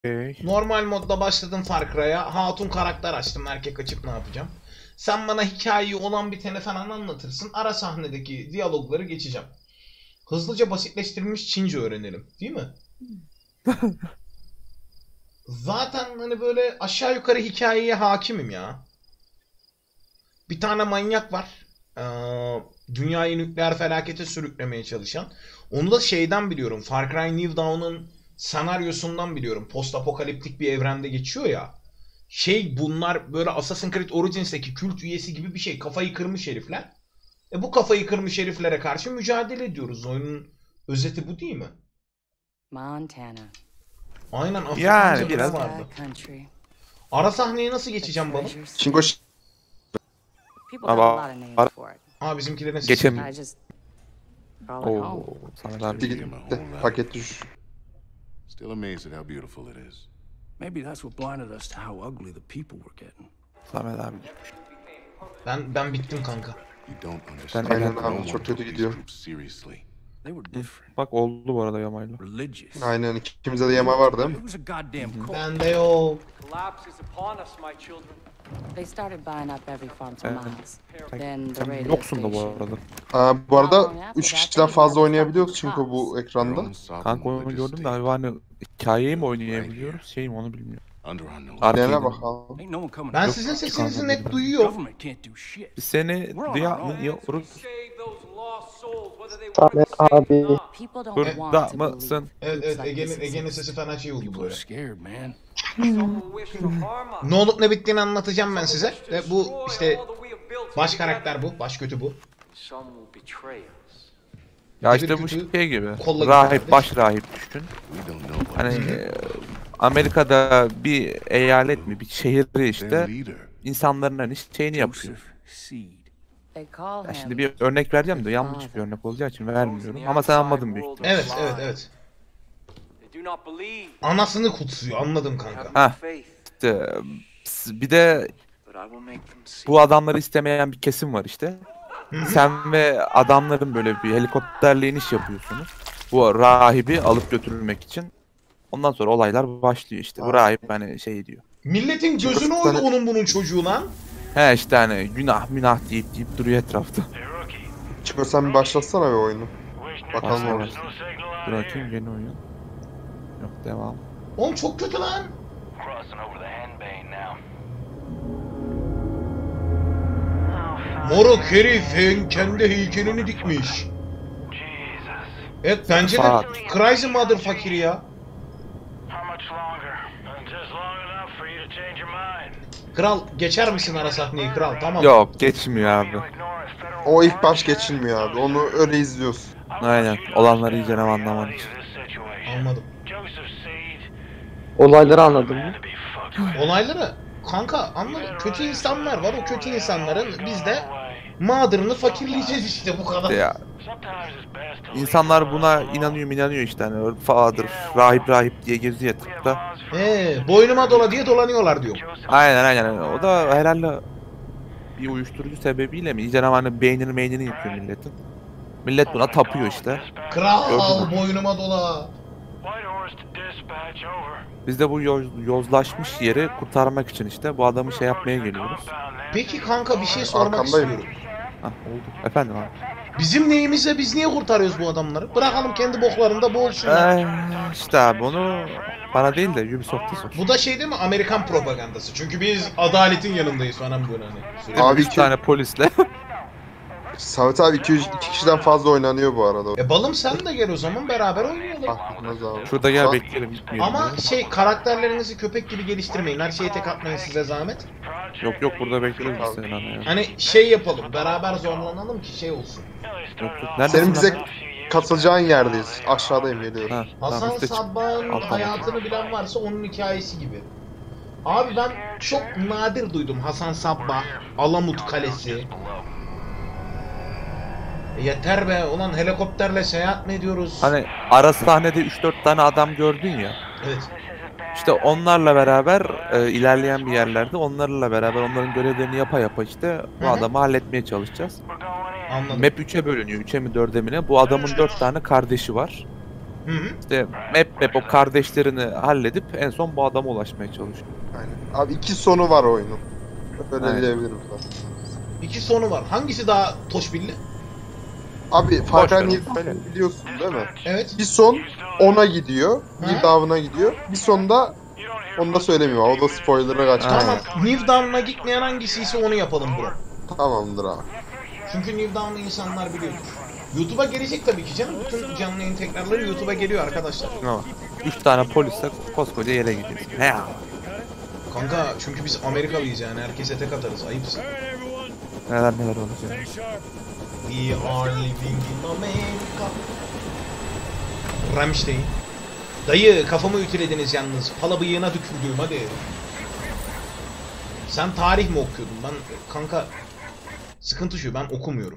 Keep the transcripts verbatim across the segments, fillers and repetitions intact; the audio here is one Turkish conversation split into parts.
Hey. Normal modda başladım Far Cry'a. Hatun karakter açtım. Erkek açıp ne yapacağım? Sen bana hikayeyi olan biteni falan anlatırsın. Ara sahnedeki diyalogları geçeceğim. Hızlıca basitleştirilmiş Çince öğrenelim. Değil mi? Zaten hani böyle aşağı yukarı hikayeye hakimim ya. Bir tane manyak var. Ee, dünyayı nükleer felakete sürüklemeye çalışan. Onu da şeyden biliyorum. Far Cry New Dawn'un senaryosundan biliyorum. Post apokaliptik bir evrende geçiyor ya. Şey bunlar böyle Assassin's Creed Origins'teki kült üyesi gibi bir şey. Kafayı kırmış herifler. E bu kafayı kırmış heriflere karşı mücadele ediyoruz. Oyunun özeti bu değil mi? Montana. Aynen Yani Afrikanca biraz. ne vardı? Ara sahneyi nasıl geçeceğim balım? Çinko Ama Aa bizimkilerin sesi. geçem. I just call it Oo, home. sana da gitti. Paket düş. Still amazed at how beautiful it is. Maybe that's what blinded us to how ugly the people were getting. Samet abi. Ben ben bittim kanka. You don't Ben understand. Aynen eğlendim. abi, No one çok took kötü these gidiyor. groups seriously. They were different, Bak oldu bu arada yamayla. religious. Aynen, ikimize de yama var değil mi? It was a goddamn cult. Bende yok. Collapse is upon us, my children. They started buying up every farm for Evet. miles. Then the Sen radio yoksun da bu station. arada. Aa, bu arada üç kişiden fazla oynayabiliyoruz Çinko bu Their ekranda. own sovereign Kanka onu religious gördüm de state. hani hikayeyi mi oynayabiliyoruz şey mi onu bilmiyorum. Under our noses. Arcade'in. Dene bakalım. Ain't no one coming. Ben to sizin us. sesinizi net duyuyorum. Government can't do shit. Biz seni We're on duya our own. mı Save those lost souls, whether they Samet want to be saved abi. or not. People don't burada want to believe. mısın? Evet groups evet like Ege'nin this Ege'nin exist. sesi fena şey oldu People are böyle. scared, man. Someone wish to harm us. Ne olup ne bittiğini anlatacağım ben size. Someone Ve wish to bu destroy işte all that we have built baş together. karakter bu. Baş kötü bu. Some will betray us. Ya Bir işte bu kötü şey gibi. kolla Rahip, gidiyor. baş rahip düşün. We don't know what Hani to do. e, Amerika'da bir eyalet mi, bir şehri Their işte leader. insanların hani şeyini yapıyor. Joseph Seed. They call Ya him. şimdi bir örnek vereceğim de yanlış bir örnek olacağı için vermiyorum. Ama sen anladın büyük ihtimalle. Evet evet evet. They do not believe. Anasını kutsuyor anladım They have kanka. no Ha. faith. İşte, bir de But I will make them see. bu adamları istemeyen bir kesim var işte. Sen ve adamların böyle bir helikopterle iniş yapıyorsunuz. Bu rahibi alıp götürülmek için. Ondan sonra olaylar başlıyor işte. Bu rahip hani şey diyor. Milletin gözünü Çıkıp oydu tane- onun bunun çocuğu lan. He işte hani günah minah deyip deyip duruyor etrafta. Çinko sen bir başlatsana bir oyunu. Bakalım Başla, olur. başla. Dur bakayım yeni oyun. Yok devam. Oğlum çok kötü lan. Moruk herifin kendi heykelini dikmiş. Evet bence de Fuck. crazy motherfucker ya. Kral geçer misin ara sahneyi kral tamam. Yok geçmiyor abi. O ilk baş geçilmiyor abi. Onu öyle izliyoruz. Aynen olanları iyice anlaman için. Anladım. Olayları anladın mı? Olayları kanka anladım. Kötü insanlar var. O kötü insanların biz de mağdurunu fakirleyeceğiz işte bu kadar. Ya insanlar buna inanıyor inanıyor işte hani Father, rahip rahip diye geziyor etrafta. Ee, boynuma dola diye dolanıyorlar diyor. Aynen aynen o da herhalde bir uyuşturucu sebebiyle mi? İyice hani beynini meynini yıkıyor milletin. Millet buna tapıyor işte. Kral Gördün mü? boynuma dola. Biz de bu yoz, yozlaşmış yeri kurtarmak için işte bu adamı şey yapmaya geliyoruz. Peki kanka bir şey sormak Arkandayım. istiyorum. Hah oldu. Efendim abi. Bizim neyimizle biz niye kurtarıyoruz bu adamları? Bırakalım kendi boklarında boğulsunlar. Ee, işte abi onu bana değil de Ubisoft'a sor. Bu da şey değil mi? Amerikan propagandası. Çünkü biz adaletin yanındayız falan böyle hani. Sürekli. Abi Üç iki, tane polisle. Samet abi iki, iki kişiden fazla oynanıyor bu arada. E balım sen de gel o zaman beraber oynayalım. Aklınız abi. Şurada gel Sa- bekleyelim gitmeyelim. Ama ya. şey karakterlerinizi köpek gibi geliştirmeyin. Her şeye tek atmayın size zahmet. Yok yok burada bekliyoruz biz seni ana ya. Hani şey yapalım. Beraber zorlanalım ki şey olsun. Yok yok. Neredesin Senin bize lan? katılacağın yerdeyiz. Aşağıdayım, geliyorum. Ha, Hasan tamam, üstte çık. Sabbah'ın Al, tamam. hayatını bilen varsa onun hikayesi gibi. Abi ben çok nadir duydum Hasan Sabbah, Alamut Kalesi. E yeter be ulan helikopterle seyahat mi ediyoruz? Hani ara sahnede üç dört tane adam gördün ya. Evet. İşte onlarla beraber e, ilerleyen bir yerlerde onlarla beraber onların görevlerini yapa yapa işte bu Hı hı. adamı halletmeye çalışacağız. Anladım. Map üçe bölünüyor. üçe mi dörde mi ne? Bu adamın dört tane kardeşi var. Hı hı. İşte map map o kardeşlerini halledip en son bu adama ulaşmaya çalışıyor. Aynen. Abi iki sonu var oyunun. Öyle Aynen. diyebilirim ben. İki sonu var. Hangisi daha toşbilli? Abi Far Boş ver Cry onu, New Dawn'u biliyorsun değil mi? Evet. Bir son ona gidiyor. Hı? New Dawn'a gidiyor. Bir son da onu da söylemiyorum. O da spoiler'a kaçmıyor. Tamam. New Dawn'a gitmeyen hangisiyse onu yapalım bro. Tamamdır abi. Çünkü New Dawn'ı insanlar biliyordur. YouTube'a gelecek tabii ki canım. Bütün canlı yayın tekrarları YouTube'a geliyor arkadaşlar. Ama üç tane polisle koskoca yere gidiyorsun. Ne ya? Kanka çünkü biz Amerikalıyız yani. Herkese tek atarız. Ayıpsın. Neler neler olacak. We are living in America. Rammstein. Dayı kafamı ütülediniz yalnız. Pala bıyığına tükürdüğüm hadi. Sen tarih mi okuyordun? Ben kanka sıkıntı şu ben okumuyorum.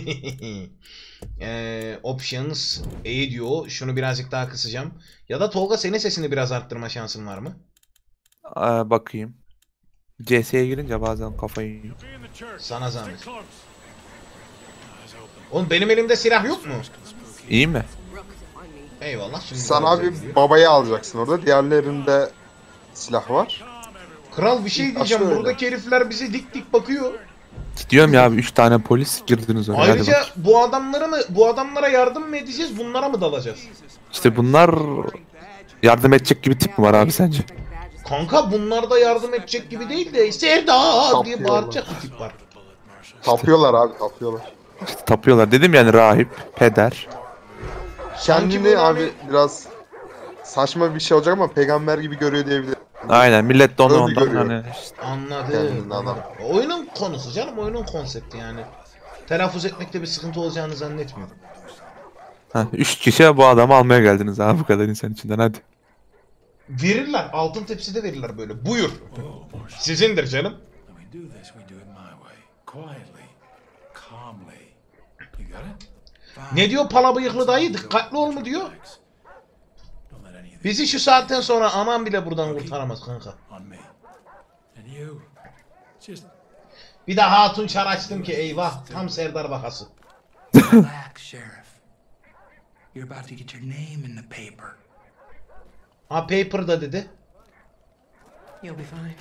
ee, options E diyor. Şunu birazcık daha kısacağım. Ya da Tolga senin sesini biraz arttırma şansın var mı? Aa, bakayım. C S'ye girince bazen kafayı yiyor. Sana zahmet. Oğlum benim elimde silah yok mu? İyi mi? Eyvallah. Şimdi Sen biraz abi gidiyor. babayı alacaksın orada. Diğerlerinde silah var. Kral bir şey diyeceğim. Aslında Buradaki herifler bize dik dik bakıyor. Diyorum ya abi üç tane polis girdiniz oraya. Hadi Ayrıca bak. bu adamlara mı bu adamlara yardım mı edeceğiz? Bunlara mı dalacağız? İşte bunlar yardım edecek gibi tip mi var abi sence? Kanka bunlar da yardım edecek gibi değil de Sevda diye Tapıyorlar. bağıracak bir tip var. Tapıyorlar abi tapıyorlar. İşte tapıyorlar. Dedim yani rahip, peder. Sanki Kendini böyle abi hani- biraz saçma bir şey olacak ama peygamber gibi görüyor diyebilirim. Aynen millet de onu Öyle ondan görüyor. hani işte, Anladım. Kendini adam. Oyunun konusu canım oyunun konsepti yani. Telaffuz etmekte bir sıkıntı olacağını zannetmiyorum. ha, üç kişi bu adamı almaya geldiniz abi bu kadar insan içinden hadi. Verirler. Altın tepside verirler böyle. Buyur. Sizindir canım. When we do this, we do it my way. Quietly. Calmly. You got it? Fine. Ne diyor pala bıyıklı dayı? Dikkatli ol mu diyor? Don't let any of this Bizi şu saatten sonra anam bile buradan kurtaramaz kanka. on me. And you. Just Bir de hatun çar açtım ki eyvah tam Serdar bakası. Relax, Sheriff. You're about to get your name in the paper. Ha paper'da dedi. You'll be fine.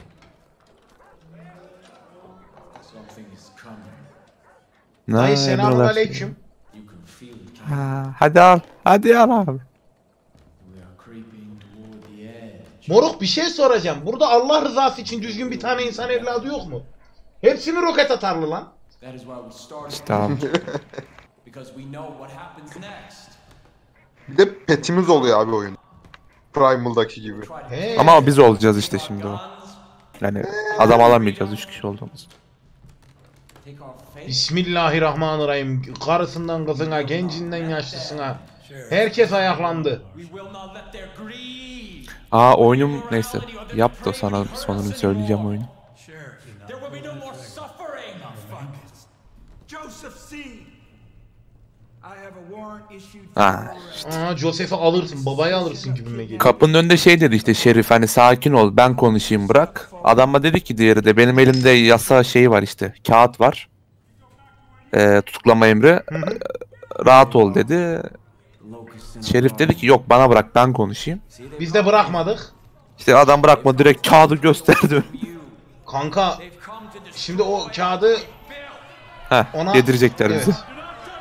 something is coming. Ne Dayı selamun diyorlar? aleyküm. You can feel it. Ha, hadi al. Hadi al abi. We are creeping toward the edge. Moruk bir şey soracağım. Burada Allah rızası için düzgün bir tane insan evladı yok mu? Hepsi mi roket atarlı lan? That is why we started. İşte abi. Because we know what happens next. Bir de petimiz oluyor abi oyun. Primal'daki gibi. He. Ama biz olacağız işte şimdi o. Yani adam alamayacağız üç kişi olduğumuz. Take our faith. Bismillahirrahmanirrahim. Karısından kızına, gencinden yaşlısına. Herkes ayaklandı. We will not let their greed. Aa oyunum neyse. Yap da sana sonunu söyleyeceğim oyunu. Sheriff. There will be no more suffering. Joseph C. I have a warrant issued for Ha, your arrest. Aa Joseph'i alırsın, babayı alırsın gibime geliyor. Kapının önünde şey dedi işte şerif hani sakin ol ben konuşayım bırak. Adama dedi ki diğeri de benim elimde yasa şeyi var işte kağıt var. Ee, tutuklama emri. Hı hı. Rahat ol dedi. Şerif dedi ki yok bana bırak ben konuşayım. Biz de bırakmadık. İşte adam bırakma direkt kağıdı gösterdi. Kanka They've come to destroy şimdi o kağıdı Heh ona... yedirecekler bizi. Evet.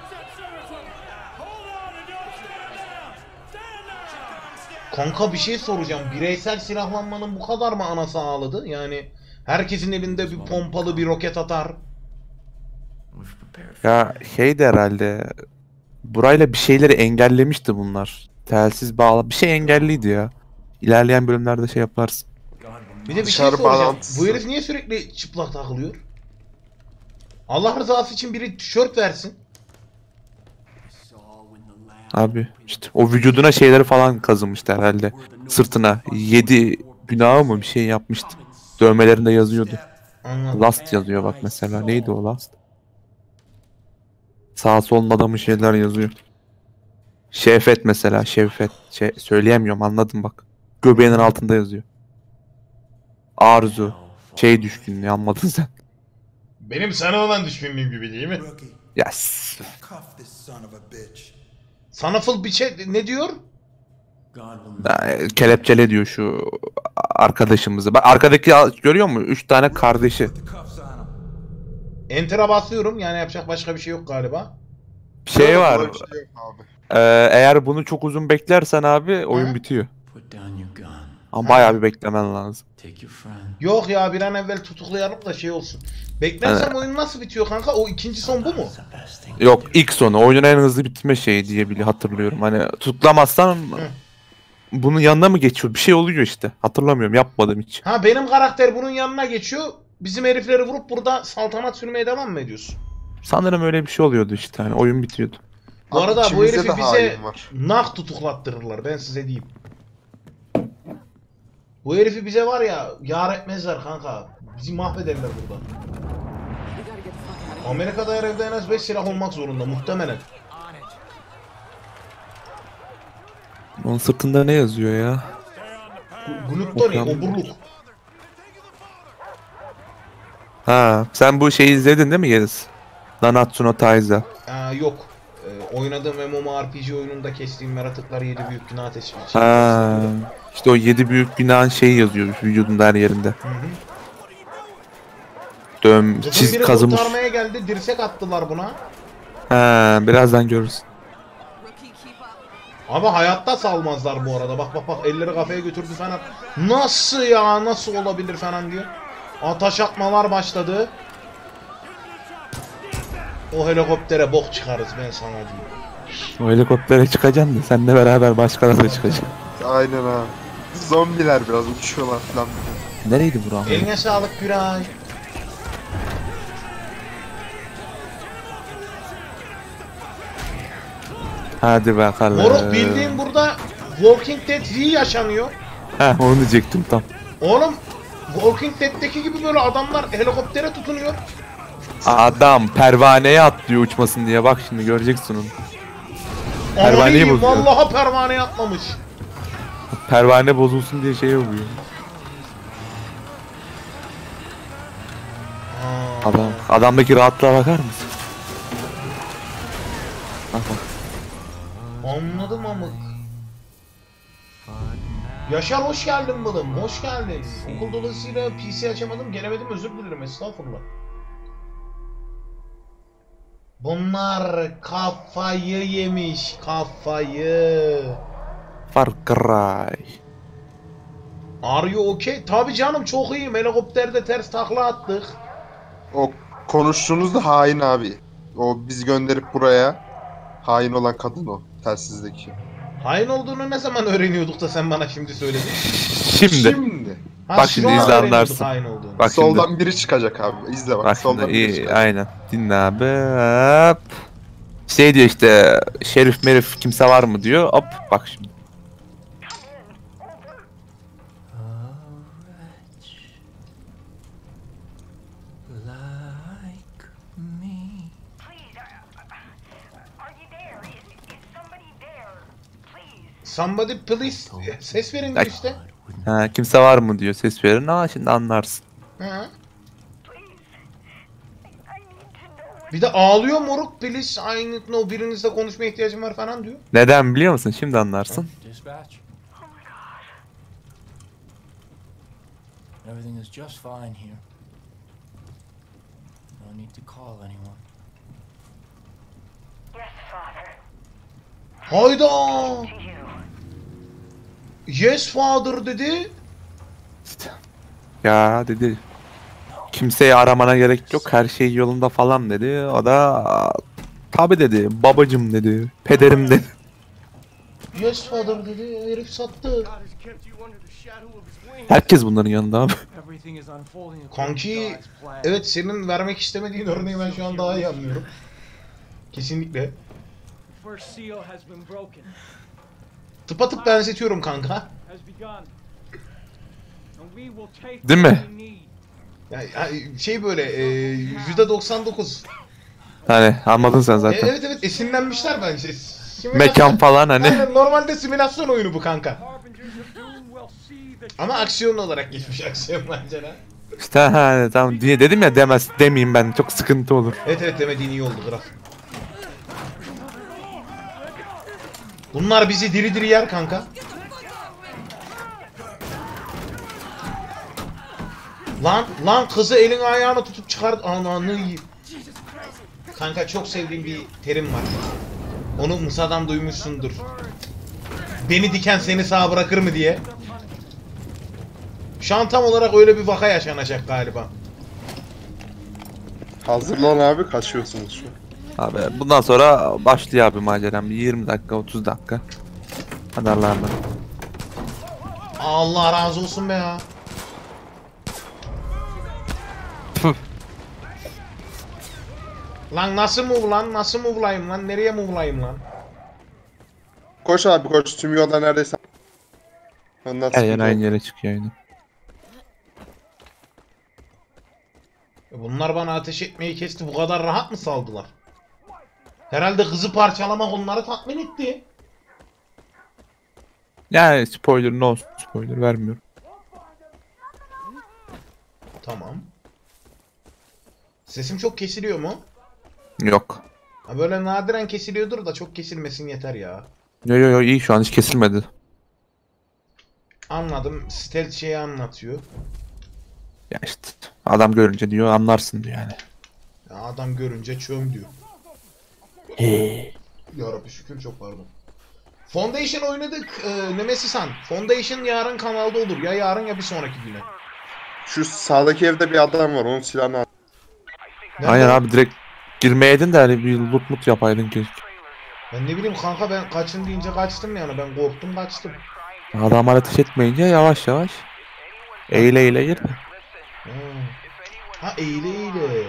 Kanka bir şey soracağım. Bireysel silahlanmanın bu kadar mı anası ağladı? Yani herkesin elinde bir pompalı bir roket atar. We've prepared for Ya şey de herhalde burayla bir şeyleri engellemişti bunlar. Telsiz bağla bir şey engelliydi ya. İlerleyen bölümlerde şey yaparsın. Bir de bir şey Dışarı soracağım. bağlantısı. Bu herif niye sürekli çıplak takılıyor? Allah rızası için biri tişört versin. Abi işte o vücuduna şeyleri falan kazımıştı herhalde. Sırtına yedi günahı mı bir şey yapmıştı. Dövmelerinde yazıyordu. Anladım. Last yazıyor bak mesela. Neydi o last? Sağ solun adamı şeyler yazıyor. Şefet mesela. Şefet. Şey, söyleyemiyorum anladım bak. Göbeğinin altında yazıyor. Arzu. Şey düşkünlüğü anladın sen. Benim sana olan düşkünlüğüm gibi değil mi? Rookie, Yes. cuff this son of a bitch. Sanafıl bir şey ne diyor? Yani kelepçele diyor şu arkadaşımızı. Bak arkadaki görüyor musun? Üç tane kardeşi. Enter'a basıyorum. Yani yapacak başka bir şey yok galiba. Bir şey var. Böyle bir şey yok abi. Ee, eğer bunu çok uzun beklersen abi oyun Hı? bitiyor. Put down your gun. Ama bayağı bir beklemen lazım. Take your friend. Yok ya bir an evvel tutuklayalım da şey olsun. Beklersem oyun nasıl bitiyor kanka? O ikinci son bu mu? Yok ilk sonu oyunun en hızlı bitme şeyi diye bile hatırlıyorum. Hani tutuklamazsan bunun yanına mı geçiyor? Bir şey oluyor işte. Hatırlamıyorum, yapmadım hiç. Ha benim karakter bunun yanına geçiyor. Bizim herifleri vurup burada saltanat sürmeye devam mı ediyorsun? Sanırım öyle bir şey oluyordu işte. Hani oyun bitiyordu. Bu Abi arada bu içimizde herifi de bize hain var. nak tutuklattırırlar ben size diyeyim. Bu herifi bize var ya yar etmezler kanka. Bizi mahvederler burada. Amerika'da her evde en az beş silah olmak zorunda muhtemelen. Onun sırtında ne yazıyor ya? Gluttony, Okuyam- oburluk. Ha, sen bu şeyi izledin değil mi Yeliz? Nanatsu no Taizai. Aa, yok. Ee, oynadığım MMORPG oyununda kestiğim yaratıklar yedi büyük günah teşviki. Ha, işte o yedi büyük günahın şeyi yazıyor vücudunda her yerinde. Hı hı. Döm, Kızın çiz biri kazımış. kurtarmaya geldi, dirsek attılar buna. Ha, birazdan görürsün. Ama hayatta salmazlar bu arada. Bak bak bak elleri kafaya götürdü falan. Nasıl ya? Nasıl olabilir falan diyor. Ateş atmalar başladı. O helikoptere bok çıkarız ben sana diyeyim. O helikoptere çıkacaksın da seninle beraber başkaları da çıkacak. Aynen abi. Zombiler biraz uçuyorlar falan. Nereydi bu Eline sağlık Güray. Hadi bakalım. Moruk bildiğin burada Walking Dead V yaşanıyor. Ha, onu diyecektim tam. Oğlum Walking Dead'teki gibi böyle adamlar helikoptere tutunuyor. Adam pervaneye atlıyor uçmasın diye, bak şimdi göreceksin onu. Pervaneyi Aman iyi, bozuyor. vallahi pervaneye atlamış. Pervane bozulsun diye şey oluyor. Aa, Adam, adamdaki rahatlığa bakar mısın? Bak bak. anladım amık. Yaşar hoş geldin balım, hoş geldin. Okul dolayısıyla P C açamadım, gelemedim, özür dilerim, estağfurullah. Bunlar kafayı yemiş, kafayı. Far Cry. Are you okay? Tabii canım çok iyiyim, helikopterde ters takla attık. O konuştuğunuz da hain abi. O bizi gönderip buraya hain olan kadın o. Telsizdeki. Hain olduğunu ne zaman öğreniyorduk da sen bana şimdi söyledin? Şimdi. Şimdi. Ha, Bak şu şimdi an izle öğreniyorduk anlarsın. hain olduğunu. Bak Soldan şimdi. biri çıkacak abi. İzle bak. Bak Soldan şimdi biri iyi, çıkacak. aynen. Dinle abi. Hop. Şey diyor işte, şerif merif kimse var mı diyor. Hop bak şimdi. Somebody please ses verin diyor işte. Ha, kimse var mı diyor, ses verin. Aa, şimdi anlarsın. Hı. Bir de ağlıyor moruk, please I need to know, birinizle konuşmaya ihtiyacım var falan diyor. Neden biliyor musun? Şimdi anlarsın. Dispatch. Everything is just fine here. No need to call anyone. Hayda! Yes father dedi. Ya dedi. Kimseyi aramana gerek yok, her şey yolunda falan dedi. O da tabi dedi, babacım dedi, pederim dedi. Yes father dedi. Herif sattı. Herkes bunların yanında abi. Everything is unfolding according to Kanki God's plan. evet, senin vermek istemediğin örneği ben şu an daha iyi anlıyorum. Kesinlikle. First seal has been broken. Tıpatıp benzetiyorum kanka. Has begun. And we will take Değil mi? what we need. Yani yani şey böyle e, yüzde doksan dokuz. Hani anladın sen E, zaten. evet evet esinlenmişler bence. Simülasyon- Mekan falan hani. Aynen, normalde simülasyon oyunu bu kanka. Harbingers of doom will see the Ama aksiyon olarak geçmiş aksiyon bence ha. İşte hani tamam diye dedim ya, demez demeyeyim ben, çok sıkıntı olur. Evet evet demediğin iyi oldu Graf. Bunlar bizi diri diri yer kanka. Lan lan kızı elin ayağını tutup çıkart. Ananı yiyeyim. Kanka çok sevdiğim bir terim var. Onu Musa'dan duymuşsundur. Beni diken seni sağ bırakır mı diye. Şu an tam olarak öyle bir vaka yaşanacak galiba. Hazırlan abi, kaçıyorsunuz şu an. Abi bundan sonra başlıyor abi maceram. Bir yirmi dakika otuz dakika. Kadarlarla. Allah razı olsun be ya. Lan nasıl move lan? Nasıl move'layım lan? Nereye move'layım lan? Koş abi koş, tüm yolda neredeyse. Ondan Her yer sıkıntı aynı yok. yere çıkıyor yine. Bunlar bana ateş etmeyi kesti. Bu kadar rahat mı saldılar? Herhalde kızı parçalamak onları tatmin etti. Yani spoiler no spoiler vermiyorum. Tamam. Sesim çok kesiliyor mu? Yok. Ha böyle nadiren kesiliyordur da çok kesilmesin yeter ya. Yo yo yo iyi şu an hiç kesilmedi. Anladım. Stealth şeyi anlatıyor. Ya işte adam görünce diyor anlarsın diyor yani. Ya adam görünce çöm diyor. He. Yarabbi şükür, çok pardon. Foundation oynadık. Ee, Nemesisan. Foundation yarın kanalda olur. Ya yarın ya bir sonraki güne. Şu sağdaki evde bir adam var, onun silahını al. Nerede? Aynen abi direkt girmeyeydin de hani bir loot mut yapaydın keşke. Ben ne bileyim kanka, ben kaçın deyince kaçtım yani. Ben korktum kaçtım. Adam ateş etmeyince yavaş yavaş eğile eğile gir. Ha, ha eğile eğile.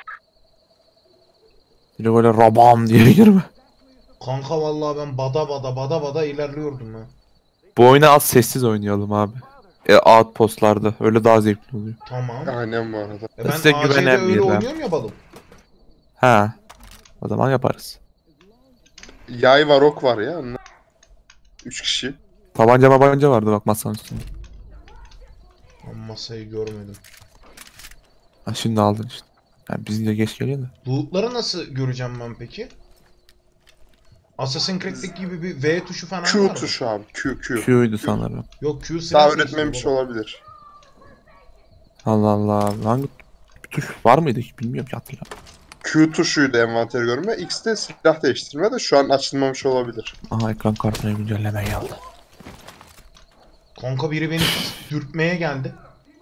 Bir de böyle rabam diye girme. Kanka vallahi ben bada bada bada bada ilerliyordum ben. Bu oyunu az sessiz oynayalım abi. E, outpostlarda öyle daha zevkli oluyor. Tamam. Aynen bu arada. E ben Size A C'de güvenen öyle bir oynuyorum ya balım. Ha. O zaman yaparız. Yay var, ok var ya. onlar. Üç kişi. Tabanca mabanca vardı bak masanın üstünde. Ben masayı görmedim. Ha şimdi aldın işte. Yani bizimle geç geliyor da. Loot'ları nasıl göreceğim ben peki? Assassin's Creed'deki gibi bir V tuşu falan var Q mı? tuşu abi. Q Q. Q'ydu sanırım. Yok Q Daha silah sesi öğretmemiş baba. olabilir. Allah Allah. Hangi tuş var mıydı ki bilmiyorum ki hatırlamıyorum. Q tuşuydu envanteri görme. X'te silah değiştirme de şu an açılmamış olabilir. Aha ekran kartına güncelleme geldi. Kanka biri beni dürtmeye geldi.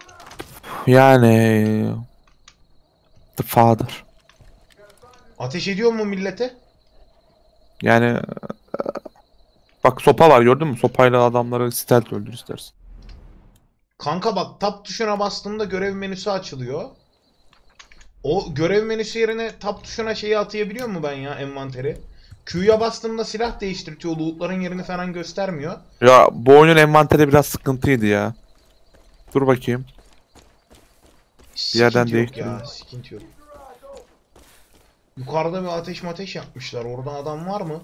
Yani The Father. Ateş ediyor mu millete? Yani e, bak sopa var gördün mü? Sopayla adamları stealth öldür istersin. Kanka bak tab tuşuna bastığımda görev menüsü açılıyor. O görev menüsü yerine tab tuşuna şeyi atayabiliyor mu ben ya, envanteri? Q'ya bastığımda silah değiştirtiyor. Loot'ların yerini falan göstermiyor. Ya bu oyunun envanteri biraz sıkıntıydı ya. Dur bakayım. Sıkıntı yerden yok değiştiriyor. ya, sıkıntı yok. Yukarıda bir ateş mateş yapmışlar. Orada adam var mı?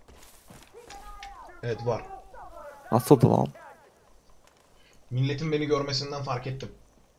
Evet var. Nasıldı lan? Milletin beni görmesinden fark ettim.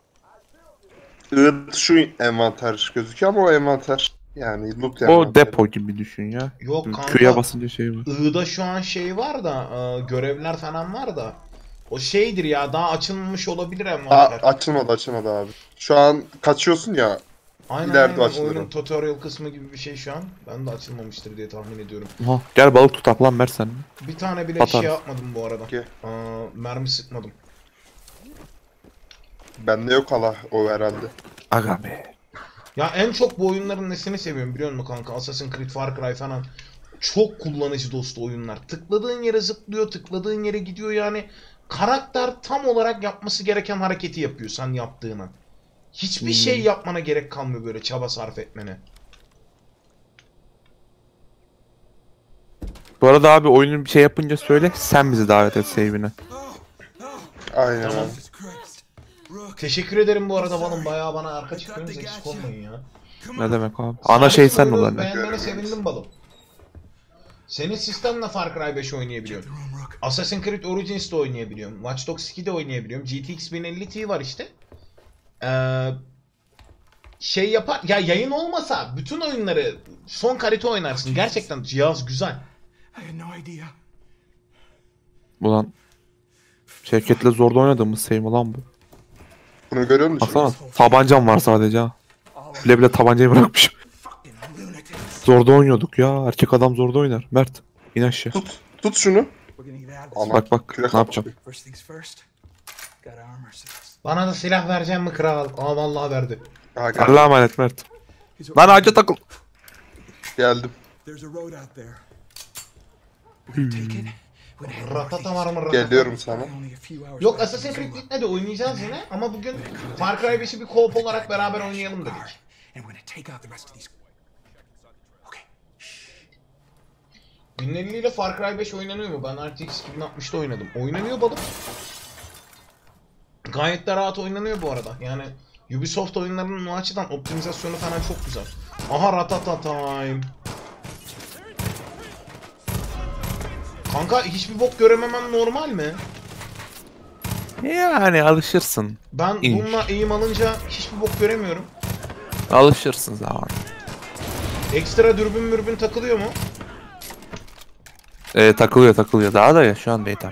I şu envanter gözüküyor ama o envanter. Yani loot O envanteri. depo gibi düşün ya. Yok kanka. Q'ya basınca şey var. I'da şu an şey var da e, görevler falan var da o şeydir ya, daha açılmamış olabilir Aa, envanter. açılmadı açılmadı abi. Şu an kaçıyorsun ya. Aynen ileride aynen, açılır oyunun o. tutorial kısmı gibi bir şey şu an. Ben de açılmamıştır diye tahmin ediyorum. Aha, gel balık tutak lan Mert sen. Bir tane bile Atarız. şey yapmadım bu arada. Okey. Aa, mermi sıkmadım. Bende yok hala o herhalde. Aga be. Ya en çok bu oyunların nesini seviyorum biliyor musun kanka? Assassin's Creed, Far Cry falan. Çok kullanıcı dostu oyunlar. Tıkladığın yere zıplıyor, tıkladığın yere gidiyor yani. Karakter tam olarak yapması gereken hareketi yapıyor sen yaptığına. Hiçbir Hmm. şey yapmana gerek kalmıyor böyle çaba sarf etmene. Bu arada abi oyunun bir şey yapınca söyle sen bizi davet et save'ine. Aynen Tamam. abi. Jesus Christ. Rook, Teşekkür ederim bu arada balım. Bayağı bana arka çıktınız, eksik olmayın ya. Ne demek abi? Ana şey sen Oyunu olan ne? beğenmene sevindim balım. Senin sistemle Far Cry beş oynayabiliyorum. room, Rook. Assassin's Creed Origins'te oynayabiliyorum. Watch Dogs iki'de oynayabiliyorum. G T X bin elli Ti var işte. Ee, şey yapar... Ya yayın olmasa bütün oyunları son kalite oynarsın. Gerçekten cihaz güzel. I had no idea. Ulan Şevket'le zorda oynadığımız save mi lan bu? Bunu görüyor musun? Baksana tabancam var sadece ha. Bile bile tabancayı bırakmışım. Zorda oynuyorduk ya. Erkek adam zorda oynar. Mert in aşağı. Tut. Tut şunu. We're gonna get out of this. Ana, Bak bak kürek ne yapacağım. atmış. First things first. Gotta arm ourselves. Bana da silah vereceğim mi kral? Aa vallahi verdi. Aha, gel- Allah'a emanet Mert. Lan ağaca takıl. geldim. There's a road out there. We're gonna take it. We're gonna head Ratata var mı ratata? Geliyorum sana. only a few hours. Yok ride Assassin's from Creed Zuma. bitmedi, oynayacağız yine ama bugün Far Cry beşi bir co-op olarak beraber oynayalım dedik. And we're gonna take out the rest of these. Okay. bin elli ile Far Cry beş oynanıyor mu? Ben R T X iki bin altmışta oynadım. Oynanıyor balım. Gayet de rahat oynanıyor bu arada. Yani Ubisoft oyunlarının o açıdan optimizasyonu falan çok güzel. Aha Ratata time. Kanka hiçbir bok görememem normal mi? Yani alışırsın. Ben İyi. bununla eğim alınca hiçbir bok göremiyorum. Alışırsın zaman. Ekstra dürbün mürbün takılıyor mu? Ee, takılıyor takılıyor. Daha da ya şu an değil tam.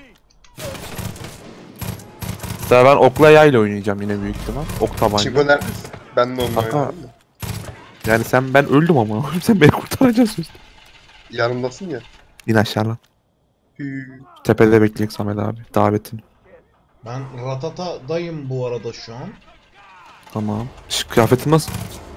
Mesela ben okla yayla oynayacağım yine büyük ihtimal. Ok tabanca. Çinko neredesin? Ben de onunla Kanka. oynadım. da. Yani sen ben öldüm ama. Sen beni kurtaracaksın. Yanımdasın ya. İn aşağı lan. Hü. Tepede bekleyecek Samet abi. Davetin. Ben Ratata'dayım bu arada şu an. Tamam. Şş, kıyafetin nasıl?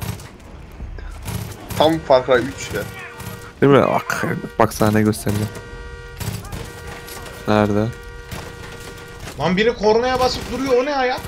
Tam Far Cry üç ya. Değil mi? Bak, bak sana ne göstereceğim. Nerede? Lan biri kornaya basıp duruyor, o ne ayak?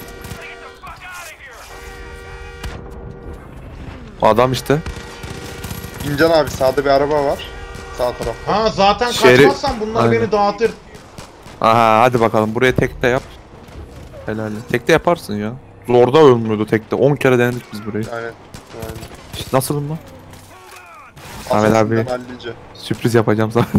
Adam işte. İncan abi sağda bir araba var. Sağ tarafta. Ha zaten Şeri- kaçmazsam bunlar Aynen. beni dağıtır. Aha hadi bakalım buraya tekte yap. Helal. Tekte yaparsın ya. Zorda ölmüyordu tekte. on kere denedik biz burayı. Aynen. Aynen. İşte nasılım lan? Ahmet Asasından abi. hallice. Sürpriz yapacağım sana.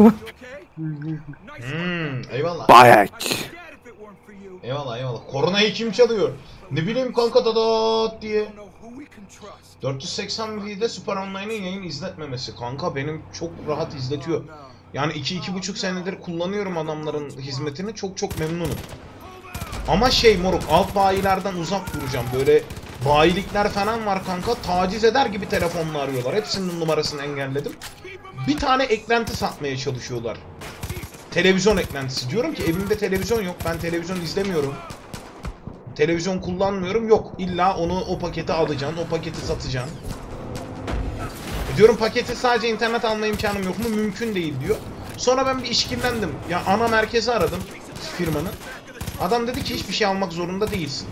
Hmm, eyvallah. Bayak. Eyvallah eyvallah. Koronayı kim çalıyor? Ne bileyim kanka dadat diye. dört yüz seksen V'de Super Online'ın yayın izletmemesi. Kanka benim çok rahat izletiyor. Yani iki iki buçuk senedir kullanıyorum adamların hizmetini. Çok çok memnunum. Ama şey moruk, alt bayilerden uzak duracağım. Böyle bayilikler falan var kanka. Taciz eder gibi telefonla arıyorlar. Hepsinin numarasını engelledim. Bir tane eklenti satmaya çalışıyorlar. Televizyon eklentisi. Diyorum ki evimde televizyon yok. Ben televizyon izlemiyorum. Televizyon kullanmıyorum. Yok. İlla onu o paketi alacaksın. O paketi satacaksın. E diyorum paketi sadece internet alma imkanım yok mu? Mümkün değil diyor. Sonra ben bir işkillendim. Ya ana merkezi aradım firmanın. Adam dedi ki hiçbir şey almak zorunda değilsin.